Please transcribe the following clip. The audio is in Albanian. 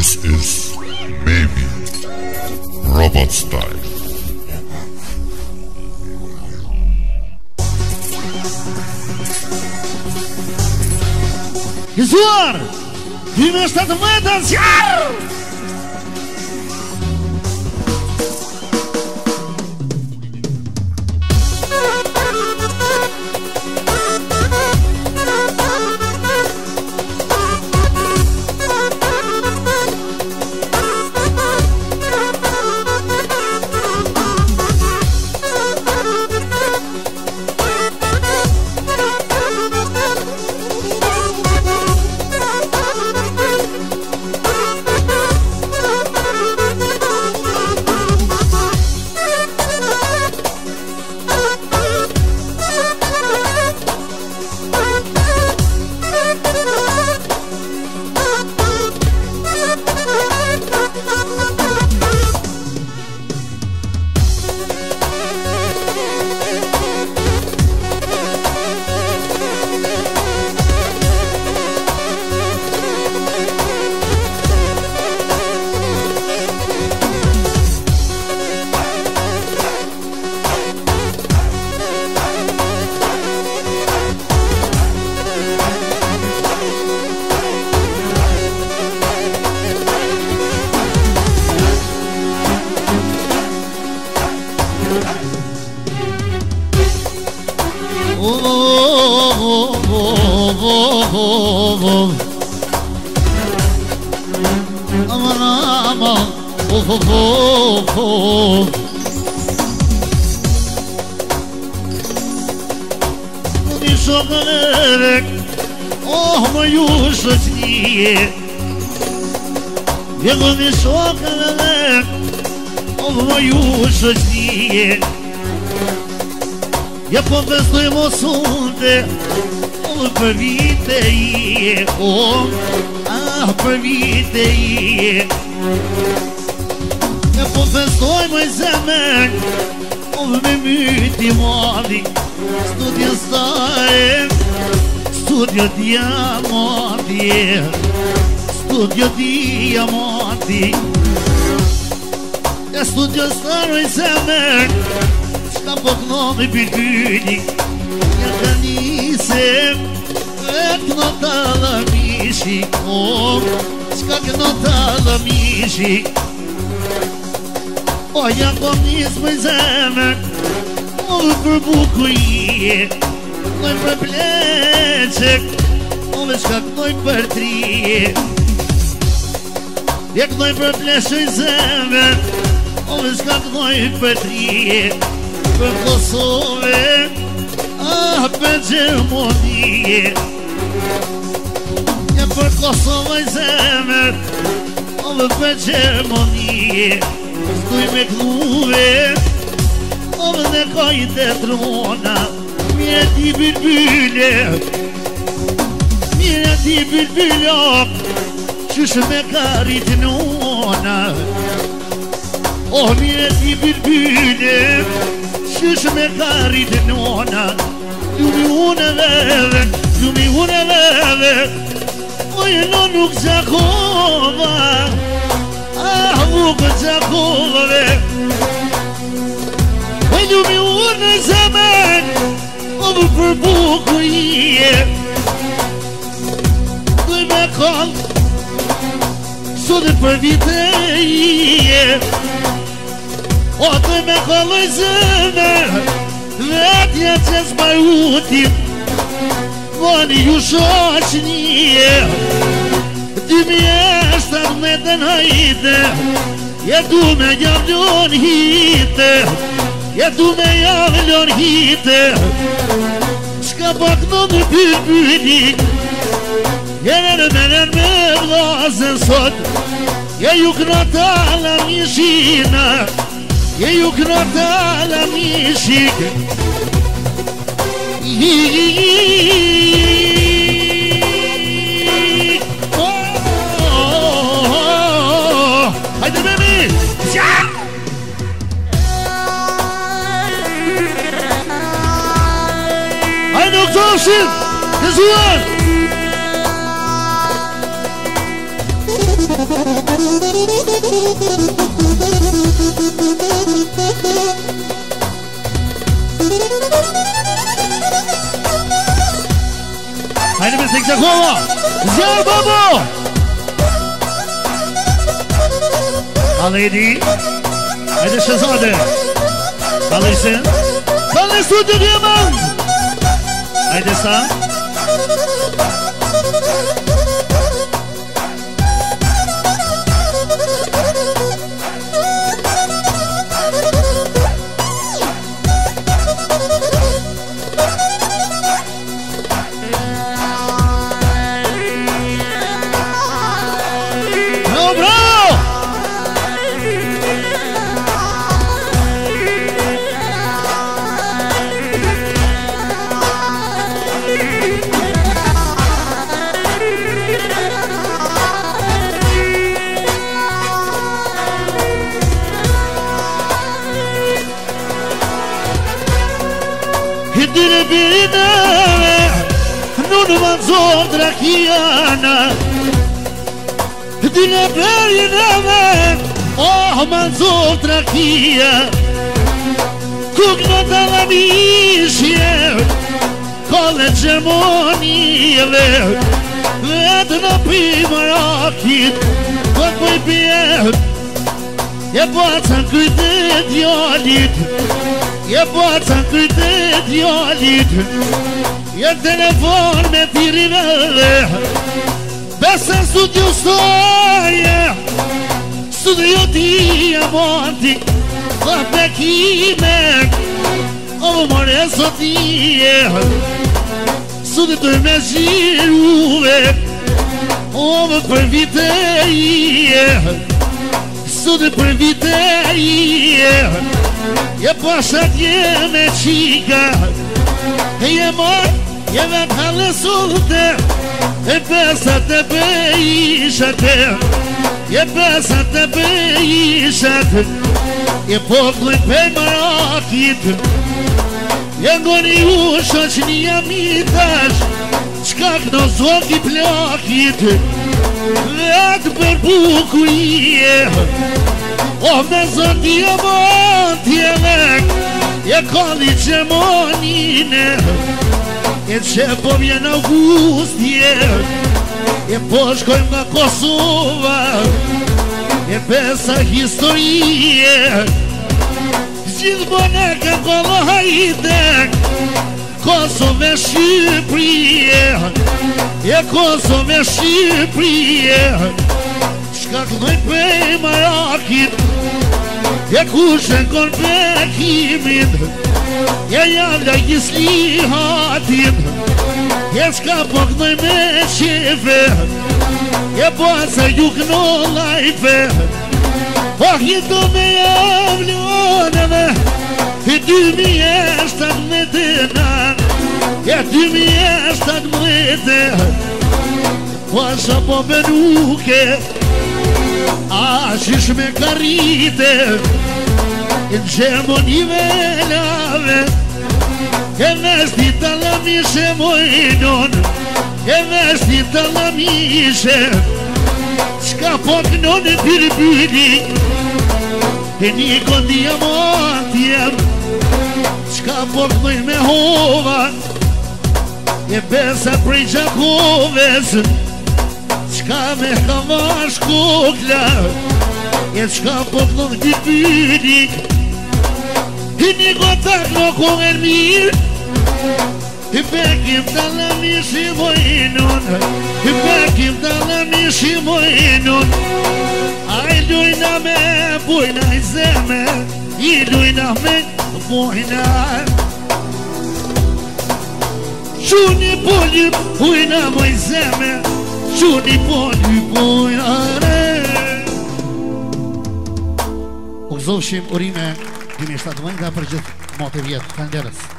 This is Baby Robot Style. Gëzuar! 2017 zjarë! Ja po bestojmo sunde, për vite je, për vite je. Ja po bestojmo i zemen, me myti mali, studio stare, studio diamanti, studio diamanti. Ja studio stare i zemen, Shka po kënomi bilbyli, një të nisem, e kënota dhe mishi, shka kënota dhe mishi. O, ja kom nisë më i zemen, o dhe për buku je, kënoj për pleqek, o dhe shka kënoj për trije. Ja kënoj për pleqek i zemen, o dhe shka kënoj për trije. Për Kosove, për Gjermonije. Ja për Kosova i zemer, për Gjermonije. Stuj me knuve, në kajt e trona. Mire ti bilbyle, mire ti bilbyle, qysh me karit nona. O mire ti bilbyle, qysh me karit nona. Ljumi unë veve, ljumi unë veve, oj no nuk zakova, nuk zakove. Oj ljumi unë zemen, për buku je. Duj me kall, sot për vite je. O të me kalloj zemer, vetja që zbajutim, vani ju shoqnije. 2017 në hajte, jetu me javlon hite, jetu me javlon hite. Shka pak në në bilbylik, jener me vlazen sot, je ju knata la mishina. Je ju knata la mishik. Hajde baby! Hajde oktoshit! Gëzuar! Hajde me se kësa Zjarë babo Ale i di Hajde Shazade Ale i sen Ale su të djeman Hajde sa Hidire birine Nun manzor drakiana Hidire birine Oh manzor drakia Kugno dalamishje Kole gjemonijeve Vetë në pimarakit Kod mëj bjerë Je bacan kryte djallit Je bacan kryte djallit Je telefon me tirine Besa studio stoje Studio diamanti Dhe pekime O more sotije Studio të me gjiruve O më për vite Studio për vite Je pasha tje me qika Je mor, je vet halësulte E pesa të bëjishate Je pesa të bëjishate Je pokloj pej marakit Je ngoni u shoqni amitash Qka këno zoki plakit Vetë për bukurije O me zën diamantjeve Je kalli gjemonine E që po vjen augustje E po shkojmë nga Kosova E pesa historie Gjithë bëne ka kollajte Kosove Shqipërie E Kosove Shqipërie Shka këlloj pej marakit E kushen kon pekimit E javla gislihatin E shka po këlloj me qefe E basa ju këno lajfe Po hito me javloneve E 2017 E 2017 Pasha po benuke Ashish me karite E gjemonive lave E vesti të lamishe mojnon E vesti të lamishe Qka po kënon e pirbyli E një kon diamantjem Qka po kënoj me hova E besa prej Gjakoves Qka me kavash kokla E qka po kënon t'i pyrik E një gotak në kohën mirë E pekim të lamish i mojnon E pekim të lamish i mojnon A i lujna me bujna i zeme I lujna me bujna Shuni polju bujna moj zeme Shuni polju bujna U gëzofshim urime 2017 dhe për gjithë motë vjetë. Falënderës.